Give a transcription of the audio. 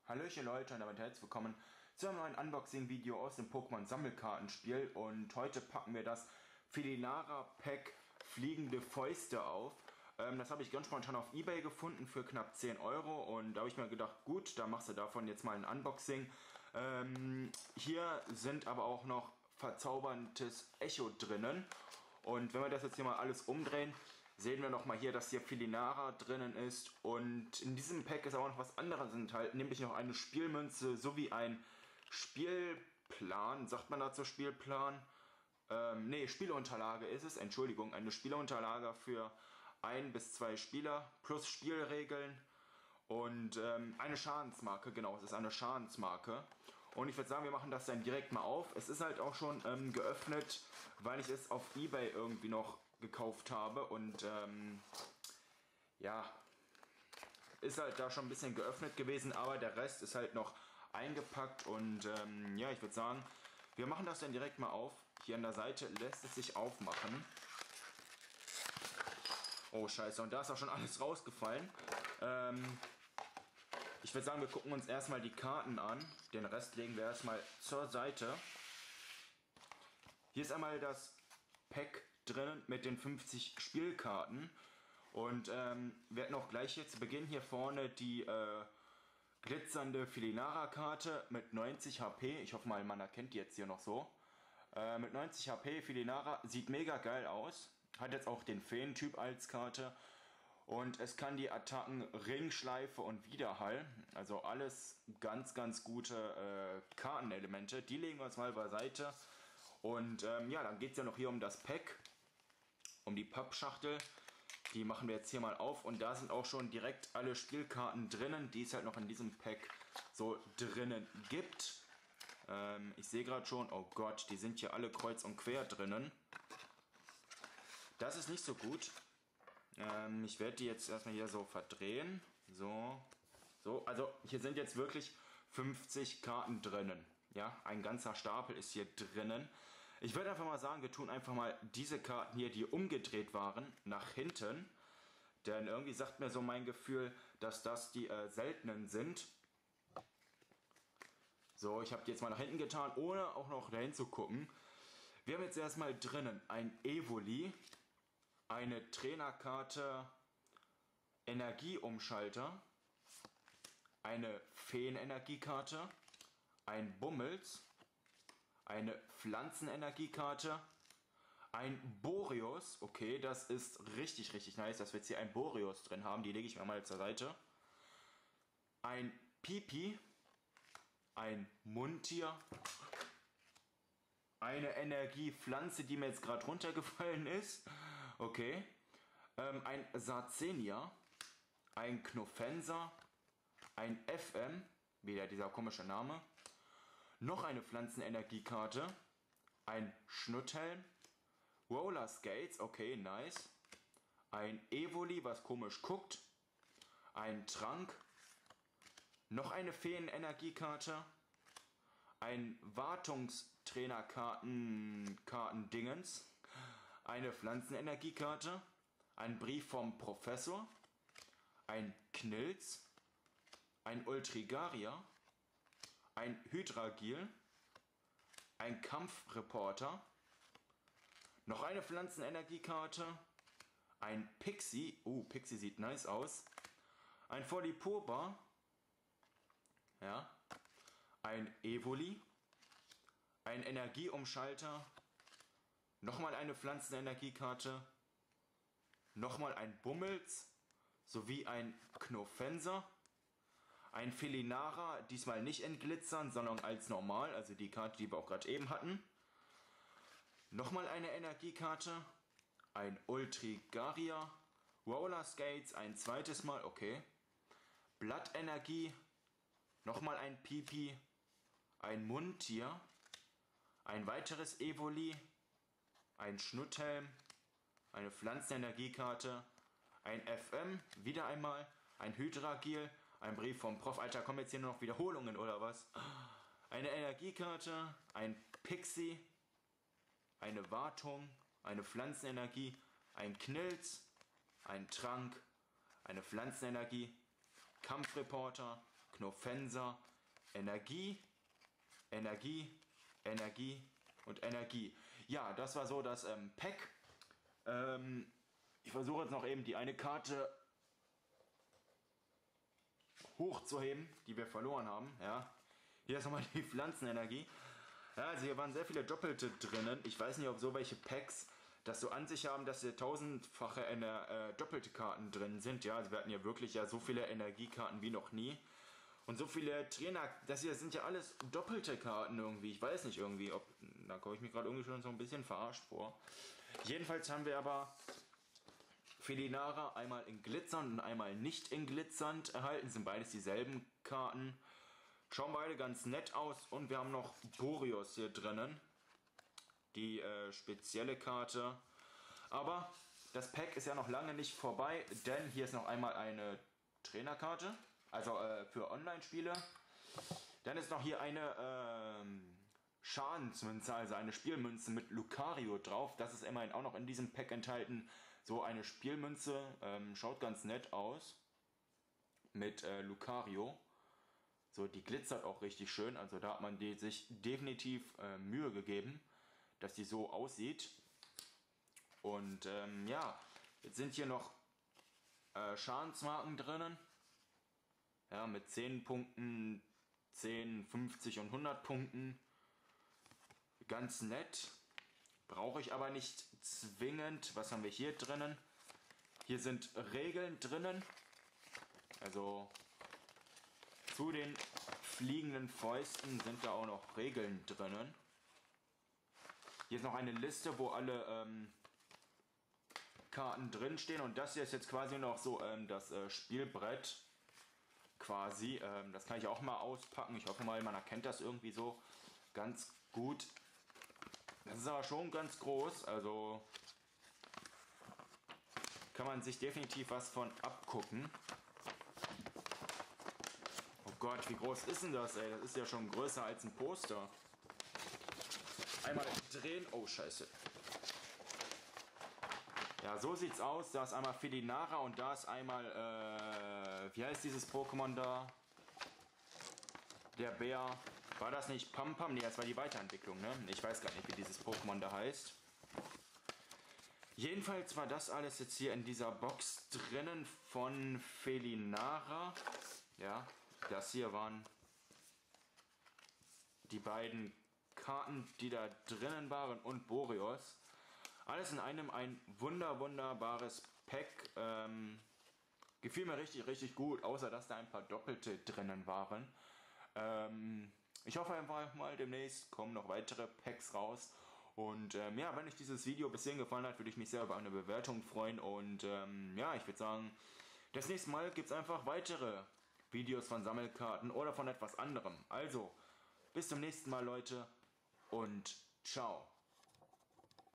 Hallöchen Leute und damit herzlich willkommen zu einem neuen Unboxing-Video aus dem Pokémon Sammelkartenspiel. Und heute packen wir das Felinara Pack Fliegende Fäuste auf. Das habe ich ganz spontan auf eBay gefunden für knapp 10 Euro und da habe ich mir gedacht, gut, da machst du davon jetzt mal ein Unboxing. Hier sind aber auch noch verzauberndes Echo drinnen und wenn wir das jetzt hier mal alles umdrehen, sehen wir nochmal hier, dass hier Felinara drinnen ist und in diesem Pack ist aber noch was anderes enthalten, nämlich noch eine Spielmünze sowie ein Spielplan. Sagt man dazu Spielplan? Ne, Spielunterlage ist es, Entschuldigung, eine Spielunterlage für 1 bis 2 Spieler plus Spielregeln und eine Schadensmarke, genau, es ist eine Schadensmarke. Und ich würde sagen, wir machen das dann direkt mal auf. Es ist halt auch schon geöffnet, weil ich es auf eBay irgendwie noch gekauft habe und ja, ist halt da schon ein bisschen geöffnet gewesen, aber der Rest ist halt noch eingepackt und ja, ich würde sagen, wir machen das dann direkt mal auf. Hier an der Seite lässt es sich aufmachen. Oh scheiße, und da ist auch schon alles rausgefallen. Ich würde sagen, wir gucken uns erstmal die Karten an. Den Rest legen wir erstmal zur Seite. Hier ist einmal das Pack drin mit den 50 Spielkarten. Und wir hatten auch gleich hier zu Beginn hier vorne die glitzernde Felinara-Karte mit 90 HP. Ich hoffe mal, man erkennt die jetzt hier noch so. Mit 90 HP Felinara, sieht mega geil aus. Hat jetzt auch den Feentyp als Karte. Und es kann die Attacken Ringschleife und Widerhall. Also alles ganz, ganz gute Kartenelemente. Die legen wir uns mal beiseite. Und ja, dann geht es ja noch hier um das Pack. Um die Pappschachtel. Die machen wir jetzt hier mal auf. Und da sind auch schon direkt alle Spielkarten drinnen, die es halt noch in diesem Pack so drinnen gibt. Ich sehe gerade schon, oh Gott, die sind hier alle kreuz und quer drinnen. Das ist nicht so gut. Ich werde die jetzt erstmal hier so verdrehen. So, also hier sind jetzt wirklich 50 Karten drinnen. Ja, ein ganzer Stapel ist hier drinnen. Ich würde einfach mal sagen, wir tun einfach mal diese Karten hier, die umgedreht waren, nach hinten. Denn irgendwie sagt mir so mein Gefühl, dass das die seltenen sind. So, ich habe die jetzt mal nach hinten getan, ohne auch noch dahin zu gucken. Wir haben jetzt erstmal drinnen ein Evoli, eine Trainerkarte Energieumschalter, eine Feenenergiekarte, ein Bummels, eine Pflanzenenergiekarte, ein Boreos, okay, das ist richtig, richtig nice, dass wir jetzt hier ein Boreos drin haben, die lege ich mir mal zur Seite, ein Pipi, ein Mundtier, eine Energiepflanze, die mir jetzt gerade runtergefallen ist, okay, ein Sarzenia, ein Knofenser, ein FM, wieder dieser komische Name, noch eine Pflanzenenergiekarte, ein Schnutthelm, Roller Skates, okay, nice, ein Evoli, was komisch guckt, ein Trank, noch eine Feenenergiekarte, ein Wartungstrainerkarten-Dingens, eine Pflanzenenergiekarte, ein Brief vom Professor, ein Knilz, ein Ultrigaria, ein Hydragil, ein Kampfreporter, noch eine Pflanzenenergiekarte, ein Pixie, Pixie sieht nice aus, ein Folipoba, ja, ein Evoli, ein Energieumschalter, nochmal eine Pflanzenenergiekarte, nochmal ein Bummels, sowie ein Knofenser, ein Felinara, diesmal nicht in Glitzern, sondern als normal, also die Karte, die wir auch gerade eben hatten, nochmal eine Energiekarte, ein Ultrigaria, Roller Skates ein zweites Mal, okay, Blattenergie, nochmal ein Pipi, ein Mundtier, ein weiteres Evoli, ein Schnutthelm, eine Pflanzenenergiekarte, ein FM, wieder einmal, ein Hydragil, ein Brief vom Prof. Alter, kommen jetzt hier nur noch Wiederholungen oder was? Eine Energiekarte, ein Pixie, eine Wartung, eine Pflanzenenergie, ein Knilz, ein Trank, eine Pflanzenenergie, Kampfreporter, Knofenser, Energie, Energie, Energie und Energie. Ja, das war so das Pack. Ich versuche jetzt noch eben die eine Karte hochzuheben, die wir verloren haben. Ja. Hier ist nochmal die Pflanzenenergie. Ja, also hier waren sehr viele Doppelte drinnen. Ich weiß nicht, ob so welche Packs das so an sich haben, dass hier tausendfache doppelte Karten drin sind. Ja, also wir hatten ja wirklich ja so viele Energiekarten wie noch nie. Und so viele Trainer, das hier sind ja alles doppelte Karten irgendwie. Ich weiß nicht irgendwie, ob, da komme ich mich gerade irgendwie schon so ein bisschen verarscht vor. Jedenfalls haben wir aber Felinara einmal in glitzernd und einmal nicht in glitzernd erhalten. Sind beides dieselben Karten. Schauen beide ganz nett aus. Und wir haben noch Boreos hier drinnen. Die spezielle Karte. Aber das Pack ist ja noch lange nicht vorbei, denn hier ist noch einmal eine Trainerkarte. Also für Online-Spiele. Dann ist noch hier eine Schadensmünze, also eine Spielmünze mit Lucario drauf. Das ist immerhin auch noch in diesem Pack enthalten. So eine Spielmünze, schaut ganz nett aus. Mit Lucario. So, die glitzert auch richtig schön. Also da hat man sich definitiv Mühe gegeben, dass die so aussieht. Und ja, jetzt sind hier noch Schadensmarken drinnen. Ja, mit 10 Punkten, 10, 50 und 100 Punkten. Ganz nett. Brauche ich aber nicht zwingend. Was haben wir hier drinnen? Hier sind Regeln drinnen. Also zu den fliegenden Fäusten sind da auch noch Regeln drinnen. Hier ist noch eine Liste, wo alle Karten drin stehen. Und das hier ist jetzt quasi noch so das Spielbrett. Quasi. Das kann ich auch mal auspacken. Ich hoffe mal, man erkennt das irgendwie so ganz gut. Das ist aber schon ganz groß. Also kann man sich definitiv was von abgucken. Oh Gott, wie groß ist denn das, ey? Das ist ja schon größer als ein Poster. Einmal drehen. Oh, scheiße. Ja, so sieht's aus. Da ist einmal Felinara und da ist einmal, wie heißt dieses Pokémon da? Der Bär. War das nicht Pam Pam? Ne, das war die Weiterentwicklung, ne? Ich weiß gar nicht, wie dieses Pokémon da heißt. Jedenfalls war das alles jetzt hier in dieser Box drinnen von Felinara. Ja, das hier waren die beiden Karten, die da drinnen waren und Boreos. Alles in einem ein wunderbares Pack. Gefiel mir richtig gut, außer dass da ein paar Doppelte drinnen waren. Ich hoffe einfach mal, demnächst kommen noch weitere Packs raus. Und ja, wenn euch dieses Video bis hierhin gefallen hat, würde ich mich sehr über eine Bewertung freuen. Und ja, ich würde sagen, das nächste Mal gibt es einfach weitere Videos von Sammelkarten oder von etwas anderem. Also, bis zum nächsten Mal, Leute, und ciao.